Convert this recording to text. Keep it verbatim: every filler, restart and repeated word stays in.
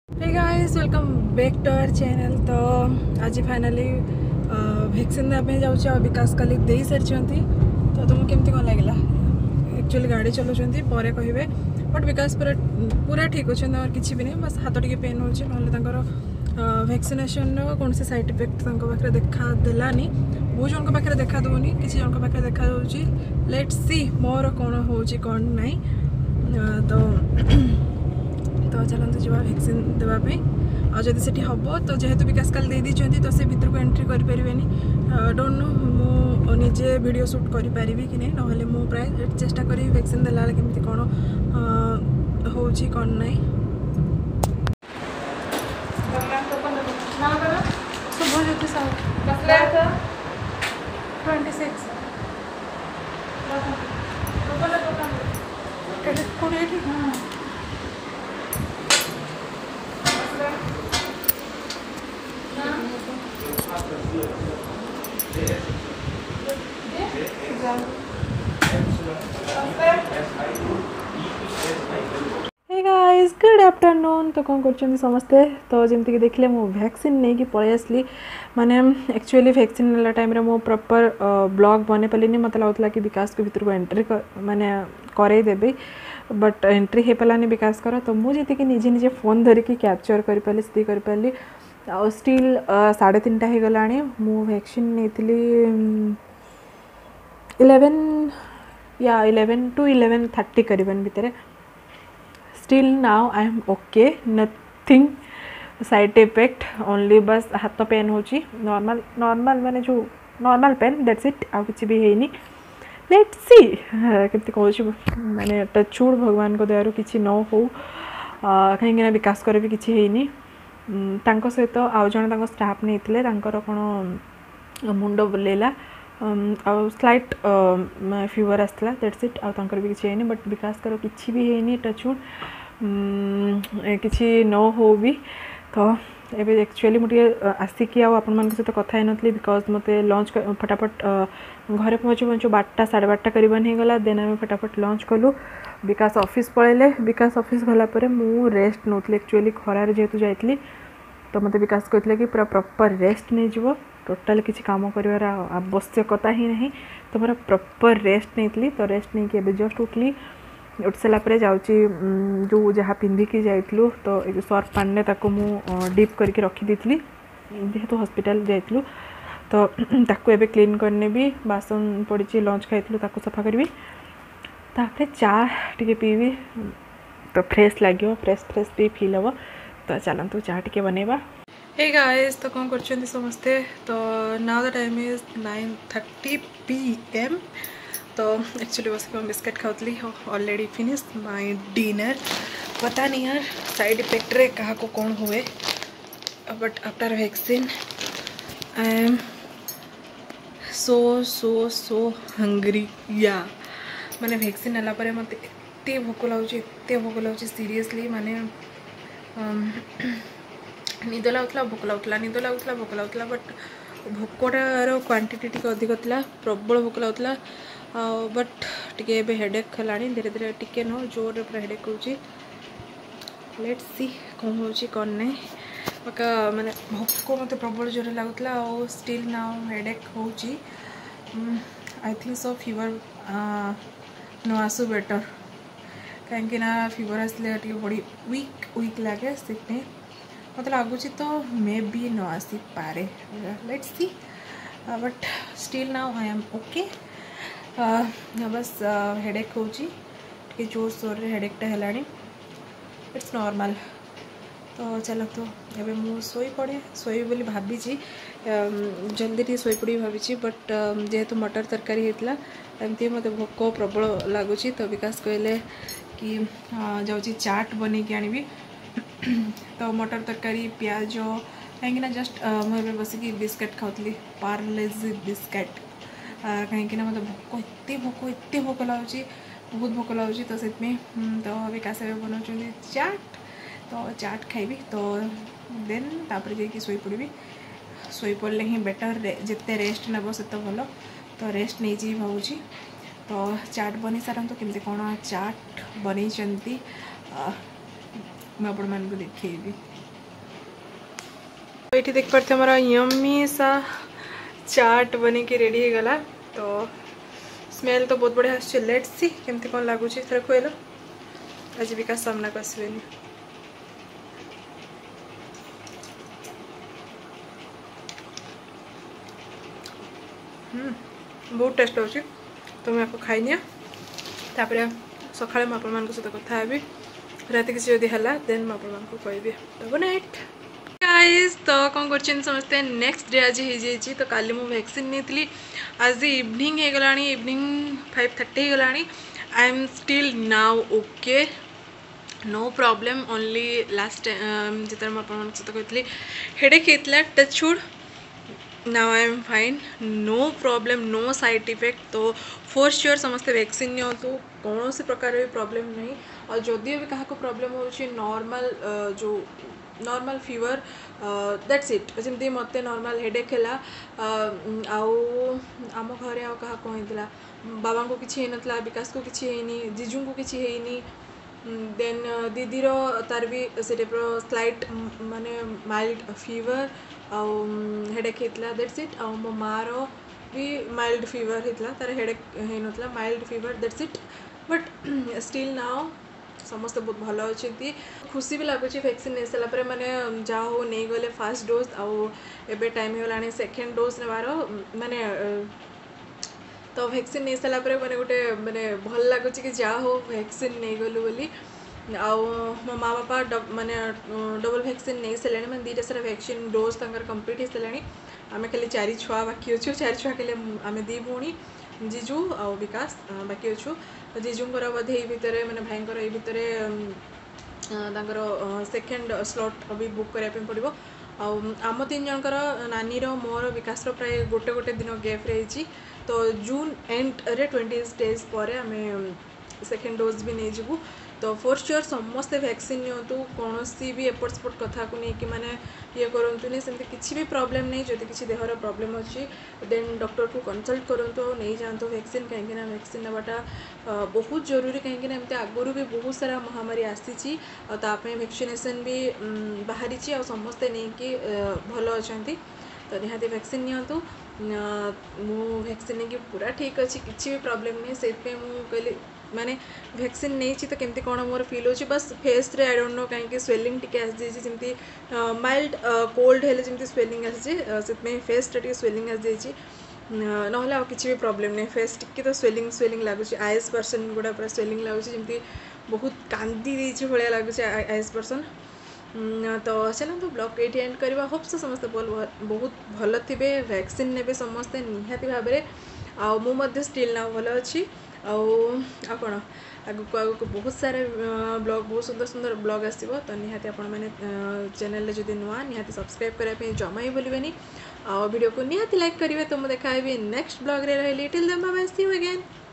Hey guys welcome back to our channel. तो आज finally vaccine देवाई जाऊँ और विकास काली दे सारी। तो तुमको केमती कौन लगे एक्चुअली गाड़ी चलाउछन्ती पर कहे बट विकास पूरा पूरा ठीक अच्छे और किसी भी नहीं बस हाथ टे पेन हो वैक्सीनेशन कौन से साइड इफेक्ट पाखे देखा देलानी बहुत जन पाखे देखा दूनी किसी जन पाखे देखा दूसरी लेट्स सी मोर कौन हो कौन ना तो तो चलते जावा वैक्सीन देवाई आदि से हम तो जेहेतु विकास काल दे दी तो से भर को एंट्री करें डोंट नो मु निजे वीडियो शूट करें कि नहीं ना मु प्राय चेष्टा करी वैक्सीन देला केमती कौन हो कौन ना Shubhajyoti Sahu twenty six hey guys good afternoon. तो कौन कर समस्ते तो जमती देखले मु वैक्सीन नहीं कि पलि आसली माने एक्चुअली वैक्सीन नेला टाइम रे मु प्रॉपर ब्लॉग बने पालिनी मत लगुला कि विकास को भीतर को एंट्री माने करे देबे बट एंट्री हे पालानी विकास कर तो मुझे कि निजे निजे फोन धरिकी कैप्चर कर पाली स्थिति कर पाली आ स्टिल साढ़े तीन टा हो गलानी मु वैक्सीन नहीं इलेवन या इलेवन टू इलेवन थर्टी करीबन भितर still now I am okay nothing side effect only बस हाथ पेन हो नॉर्मल नॉर्मल माने जो नॉर्मल पेन दैट्स इट आ किसी भी है लेट्स सी केमती कहूँ माने टचवुड भगवान को दयारू किसी न हो कहीं विकास कर भी किसी है सहित आउ जन स्टाफ नहीं कौन मुंड बुलेला आ स्लाइट फीवर आसला दैट्स इट आउ भी किसी है बट विकास कर किसी भी है टचवुड किसी न हो भी तो एबे एक्चुअली मुझे आसिकी आपण मान सहित कथा नथली बिकॉज मते लॉन्च फटाफट घरे पहुँचु पहुँचु बारटा साढ़े बारटा करीबन हो गला देन आम फटाफट लॉन्च कलु विकास ऑफिस पळेले विकास ऑफिस गला परे मु रेस्ट नौतली एक्चुअली खरार जेहेतु जाइतली तो मते विकास कहते कि पूरा प्रॉपर रेस्ट नहीं जीवो टोटाल किसी काम कर आवश्यकता ही नहीं तो मोर प्रॉपर रेस्ट नहीं तो रेस्ट नहीं कि जस्ट उठली उठ सारापर जाऊँगी जो जहाँ पिंधिकी जाइलु तो सर्फ पानी ताको मु डीप करके रखी थी जेहेतु हॉस्पिटल जाइलु तो ताको एबे क्लीन करने भी बासन पड़ी लंच खाइलु ताको सफा करी तापर चा टे पीबी तो फ्रेश लगे फ्रेश फ्रेश भी फील हम तो चलतु चा टे बनवा। हे गाइस तो कौन कर समस्ते तो now the time is nine thirty P M तो एक्चुअली बस मैं बिस्किट खाऊली ऑलरेडी फिनिश माय डिनर पता नहीं यार साइड इफेक्ट रे कहा को कौन हुए but after vaccine I am so so so hungry या माने वैक्सीन नाला परे मते एते भोक लाउची एते भोक लाउची सीरियसली माने निद लगुला भोक लगुला निद लगुला भोक लगुला बट भोकटार क्वांटिटी टी अधिक था प्रबल भोक लगुला बट टे हेडेक है धीरे धीरे टिके न जोर पूरा हेडेक हो लेट्स सी कौन हो कौन नहीं पक्का माने भोक मत प्रबल जोर लगुला और स्टिल नाउ हेडेक हो आई थिंक सो फीवर न आसु बेटर कहीं फीवर आसले बड़ी वीक वीक लगे से मत लगुच तो मे बी न आसी पारे let's see but still now I am okay बस हेडेक हो जोर सोर हेडेकटा है इट्स नॉर्मल तो चलो तो एबे मु सोई पड़े सोई बोली भाभी जल्दी टी सोई पड़ी भाभी बट जेहेतु मटर तरकारी होता एमती मत भोक प्रबल लगुच तो विकास कहले कि जाऊँगी चाट बन के आनी तो मटर तरकारी प्याज कहीं जस्ट मुझे बसिक बिस्किट खाऊली पार्लेज बिस्किट कहीं मत भोक एत भोक एत भोक लगुच बहुत भोक लगुच तो से तो विकास बनाऊँ चाट तो चाट खाइबी तो देन तापर जाकि शोई पड़ी शोई पड़े ही बेटर जिते रेस्ट नब से भल तो रेस्ट नहीं जी भावुँ तो चाट बनी सारंतु केमती कौन चाट बन मुझे देखी ये देख पारे हमारा यम्मी सा चाट बन के रेडी हो गला। तो स्मेल तो बहुत बढ़िया आस। लेट्स सी केमती कौन लगुच थोड़ा खुएल आज विकास सामना को आसबेनि। हम्म बहुत टेस्ट होची। तो मैं आपको खाई निया तापर सकाଳେ मैं आपण सहित कथा हेबी रात किसी जदि है देन मैं आपको कहबी। तो गुड नाइट गाइस। तो कौन कर समस्ते नेक्स्ट डे आज हो जाइए। तो काली मु वैक्सीन नहीं आज इवनिंग हो गला इवनिंग फाइव थर्टी हो गला। I am still now okay no problem only last जिते मुझे सहित कहती हेडेक होता touchwood now I am fine no problem no side effect. तो फोर श्योर समस्ते वैक्सीन नियंतु कौन सी प्रकार भी प्रॉब्लम नहीं। और जदि भी क्या प्रॉब्लम हो नॉर्मल जो नॉर्मल फीवर दैट्स इट जमी मत नॉर्मल हेडेक है आम घरे आ क्या कहला बाबा को किसी होता विकास को किसी होनी जीजू को किसी होनी देन दीदीर तार भी से टाइप्र स्लाइट माने माइल्ड फीवर आउ हेडेक होता दैट्स इट। आ मो मार भी माइल्ड फीवर होता तार हेडेक होता mild fever that's it. But still now समस्त बहुत भल अच्छे खुशी भी लगुच वैक्सीन नहीं सारापर मैंने जहाँ हो नहीं गले फास्ट डोज आउ एबे टाइम होगा सेकेंड डोज नेबार माने तो वैक्सीन नहीं सारापर मैंने गोटे मैंने भल लगुच कि जहाँ हो वैक्सीन नहीं गलु बोली। आउ मो माँ बापा माने डबल वैक्सीन नहीं सारे मैंने दुईटा सारा वैक्सीन डोज तंकर कंप्लीट हो सारे। आम खाली चारि छुआ बाकी अच्छु चारि छुआ के आम दी भूणी जीजू आउ विकास बाकी अच्छु। जीजूंर बोधे भितर मैंने भाईंकर ये भितर सेकेंड स्लॉट भी बुक करने पड़ो। आम तीन जनकर नानी मोर विकास प्राय गोटे गोटे दिन गैप रही। तो जून एंड रे ट्वेंटी डेज पर आम सेकेंड डोज भी नहीं जीवु। तो फोर श्योर समस्ते वैक्सीन नियंतु कौन सी भी एपट सेपट कथा को लेकिन मैंने ये करूँ सेमती किसी भी प्रॉब्लम नहीं। जदि किसी देहर प्रॉब्लम अच्छी देन डॉक्टर को कंसल्ट करूँ और नहीं जातु वैक्सीन कहीं वैक्सीन नाटा बहुत जरूरी कहीं एमती आगुरी भी बहुत सारा महामारी आसी वैक्सीनेशन भी बाहरी आ समस्ते नहीं कि भल अच्छा। तो निहाती वैक्सीन नियंतु मु वैक्सीन नहीं पूरा ठीक अच्छी किसी भी प्रॉब्लम नहीं से कहली माने वैक्सीन नहीं तो केमती कौन मोर फील हो बस फेस रे आई डोंट नो कहीं स्वेलिंग टी आसी जमी माइल्ड कोल्ड हेले जमी स्वेलिंग आसी फेस टे स्वेलिंग आसी ना आ किसी भी प्रॉब्लम नहीं। फेस टी तो स्वेलिंग स्वेलिंग लगुच आईज पर्सन गुड़ा पूरा स्वेलिंग लगुच जमी बहुत कांदी देछि भलिया लगुच आईज पर्सन। तो चलते ब्लॉग ये एंड करवा होप से समस्ते बहुत भल थे वैक्सीन ने समस्ते निहाती भाव में आ स्टिल ना भल अच्छी आ कौन आगक आगक बहुत सारे ब्लॉग बहुत सुंदर सुंदर ब्लॉग आसो। तो निहाती आपण मैंने चैनल जदि नुआ निहाती सब्सक्राइब करने जमा ही भूलें आ वीडियो को निहाती लाइक करेंगे। तो मुझे देखा नेक्स्ट ब्लॉग रे रही till then bye bye see you again.